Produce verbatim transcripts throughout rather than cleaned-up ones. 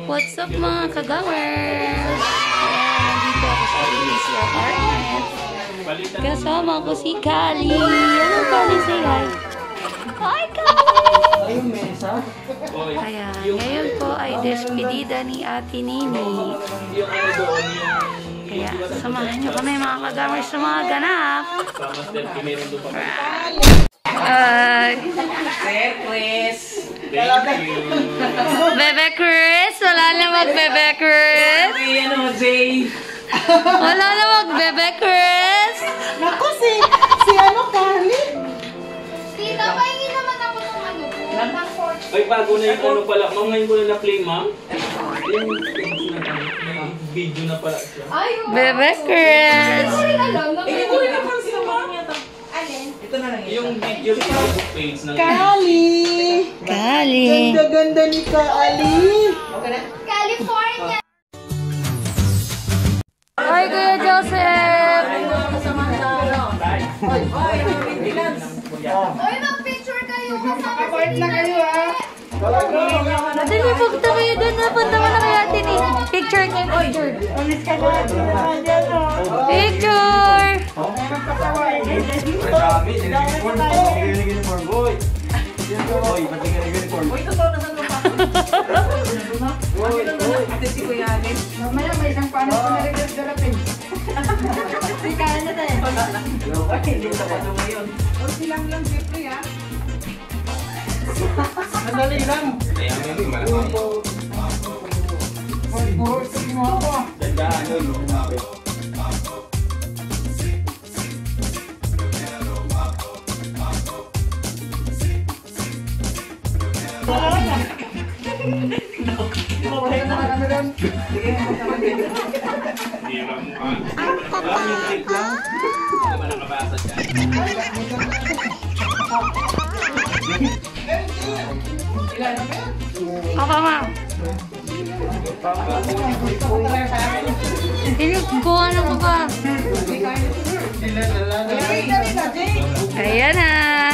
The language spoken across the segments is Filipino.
What's up mga kagawers? Nandito ako sa A B C Apartment. Kasama ko si Kali. Hello Kali, say hi. Hi Kali! Kaya ngayon po ay despedida ni Ate Nini. Kaya samahan nyo kami mga kagawers sa mga ganap. Ay! Chris! Thank you. Bebe Chris! Wala na mag-Bebe Chris! Ano, Jay? Wala na mag-Bebe Chris! Naku, si, si ano, Kali? Tita, pahingi naman ako ng ano po. Ng fork. Ay, bago na yung ano pala. Ma'am, ngayon ko na na-play, ma'am. Yung video na pala siya. Ay, wow. Bebe Chris! Hindi ko rin alam. Hindi ko rin napansin, ma'am. Alin? Ito na lang yung video sa Facebook page ng Kali! Kali! Ganda-ganda ni Kali! California! Hi Kuya Joseph! Uy, mag-picture kayo kasama sa na kayo, ha? Madali, punta kayo doon na. Punta mo na kay Ate Nini. Picture niya, picture. Alis ka na naman dyan, oh. Picture! Mamaya may isang paano ko na-regarapin. Hindi kaya na tayo. Kunti lang lang, siyempre, ha? Sandali lang. Puro ito mo ako. Apa ma'am? Ini kuha na ko ba? Ayan na.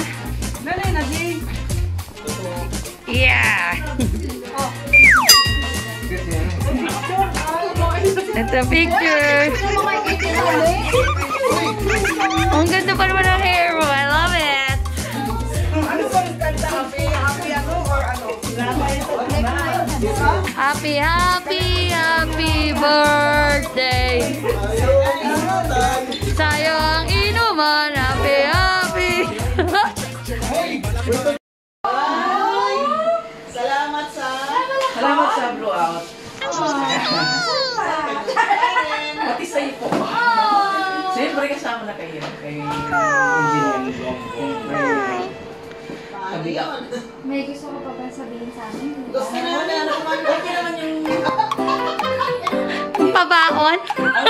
Yeah. Ito picture. Ang ganda pa naman ang hair mo. I love it. Happy, happy, happy birthday. Tayo ang inuman. Happy, happy. Salamat sa... Salamat sa blowout. Pati sa'yo po. Siyempre kasama na kayo. Kay engineer. Kabiga. May gusto ko pa ba sabihin sa akin? Gusto na naman. Okay naman yung... Pabaon.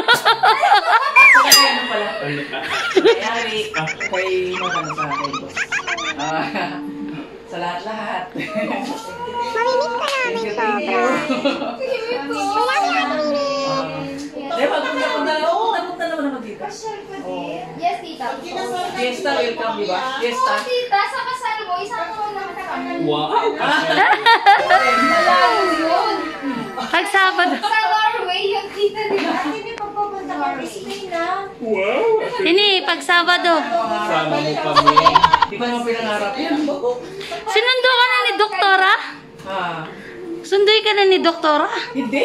Kaya ano pala? Kayari. Kay magano sa akin, boss. Ah, sa lahat-lahat. Mamimit ka namin Thank you, thank you. Di ba, punta punta punta naman naman dito. Pasyal ko din. Yes, tita. Fiesta, welcome, di ba? Fiesta. Oo, tita. Sa kasal mo, isang taon naman kami. Wow! Malayo yun. Pag Sabado. Sa Norway, yung tita, di ba? Hindi papapunta kami Spain na. Wow! Ini, pag Sabado. Sama mo kami. Di ba naman pinangarap yan? Sinundo ka na ni Doktora? Ha? Sunduin ka na ni Doktora? Hindi!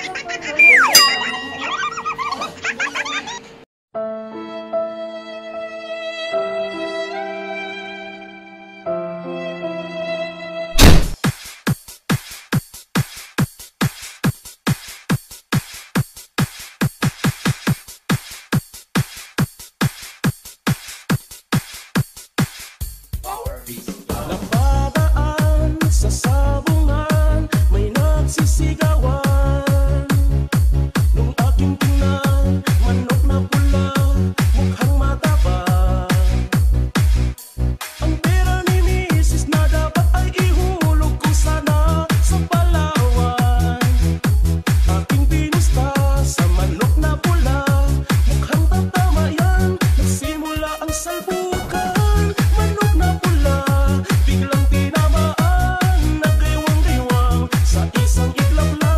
Napadaan sa sabungan, may nagsisigawan. Nung aking tingnan, manok na pula, mukhang mataba. Ang pera ni misis na dapat ay ihulog ko sana sa Palawan. Aking pinusta sa manok na pula, mukhang tatama yan. Nagsimula ang salpukan, manok na pula, biglang tinamaan, nagdiwang-diwang sa isang iglap lang.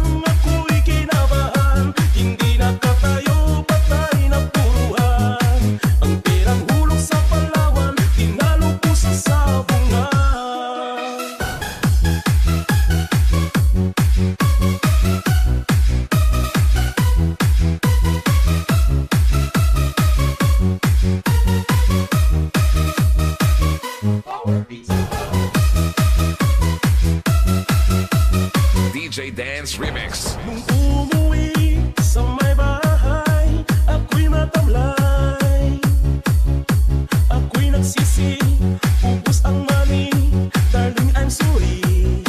D J Dance Remix. Nung umuwi sa may bahay, ako'y matamlay. Ako'y nagsisi, ubos ang money, darling I'm sorry.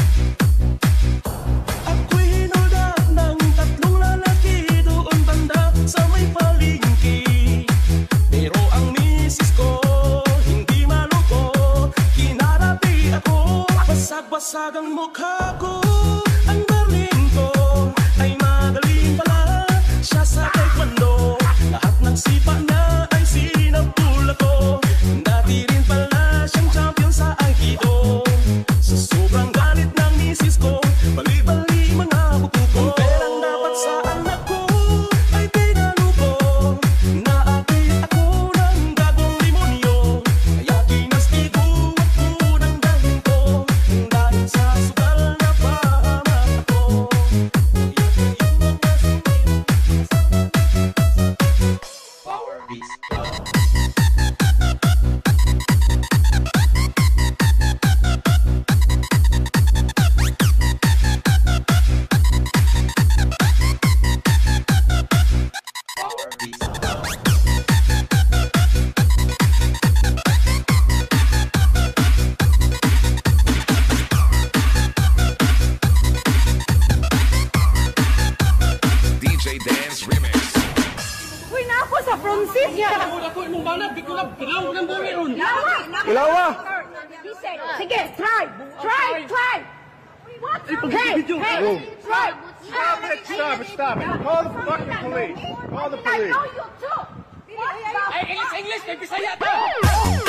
Ako'y hinuldak ng tatlong lalaki doon banda sa may palengke. Pero ang misis ko, hindi maluko, kinarapi ako. Basag-basag ang mukha ko, ang darling ko ay magaling pala. Siya sa taekwondo, lahat ng sipa niya ay sinapul ako. Dati rin pala siyang champion sa Aikido. Sa sobrang galit ng misis ko, bali-bali mga buko ko. Ang perang dapat sa anak ko ay pinalo ko. Naapit ako ng gagong limonyo, kaya kinastigo ako ng dahil ko. Dahil sa sugal na pahamak ako. Power Beats Club. Power Beats Club. D J Dance Remix. Uy, na ako sa Francis niya. Ilaw ah! Sige, try! Try! Try! Hey! Hey! Try! Stop it! Stop it! Stop it! Call the fucking police! Call the I police! know you too! English, English, kay Bisaya to.